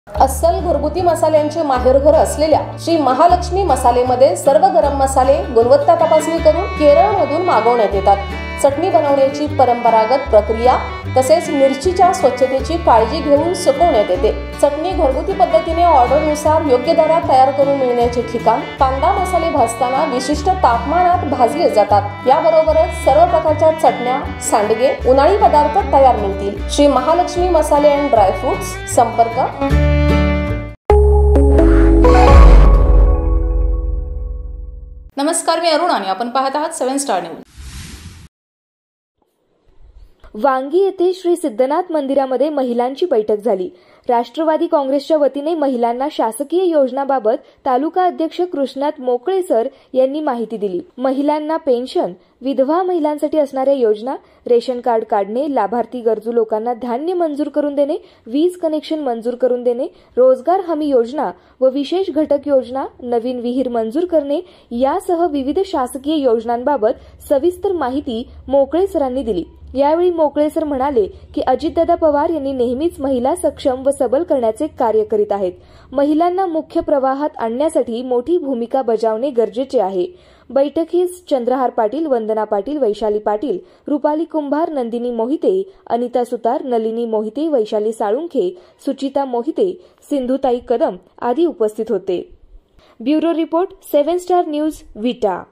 अस्सल घरगुती मसाल्यांचे माहेरघर असलेल्या श्री महालक्ष्मी मसालेमध्ये सर्व गरम मसाले गुणवत्ता तपासणी करून केरळमधून मागवण्यात येतात। चटणी बनवण्याची परंपरागत प्रक्रिया तसेच मिरचीच्या स्वच्छतेची काळजी घेऊन सुकवण्यात येते। चटणी घरगुती पद्धतीने ऑर्डरनुसार योग्य दरात तयार करून मिळण्याचे ठिकाण, कांदा मसाले भाजताना विशिष्ट तापमानात भाजले जातात। याबरोबरच सर्व प्रकारच्या चटण्या, सांडगे, उन्हाळी पदार्थ तयार मिळतील। श्री महालक्ष्मी मसाले अँड ड्रायफ्रुट्स, संपर्क। नमस्कार, मी अरुण आणि आपण पाहत आहात 7 स्टार न्यूज। वांगी येथे श्री सिद्धनाथ मंदिरामध्ये महिलांची बैठक झाली। राष्ट्रवादी काँग्रेसच्या वतीने महिलांना शासकीय योजनाबाबत तालुका अध्यक्ष कृष्णात मोकळे सर यांनी माहिती दिली। महिलांना पेन्शन, विधवा महिलांसाठी असणाऱ्या योजना, रेशन कार्ड काढणे, लाभार्थी गरजू लोकांना धान्य मंजूर करून देणे, वीज कनेक्शन मंजूर करून देणे, रोजगार हमी योजना व विशेष घटक योजना, नवीन विहीर मंजूर करणे यासह विविध शासकीय योजनांबाबत सविस्तर माहिती मोकळे सरांनी दिली। यावेळी मोकळे सर म्हणाले की अजितदादा पवार यांनी नेहमीच महिला सक्षम व सबल करण्याचे कार्य करीत आहेत। महिलांना मुख्य प्रवाहात आणण्यासाठी मोठी भूमिका बजावणे गरजेचे आहे। बैठकीस चंद्रहार पाटील, वंदना पाटील, वैशाली पाटील, रुपाली कुंभार, नंदिनी मोहिते, अनिता सुतार, नलिनी मोहिते, वैशाली साळुंखे, सुचिता मोहिते, सिंधुताई कदम आदी उपस्थित होते। ब्युरो रिपोर्ट 7 स्टार न्यूज, विटा।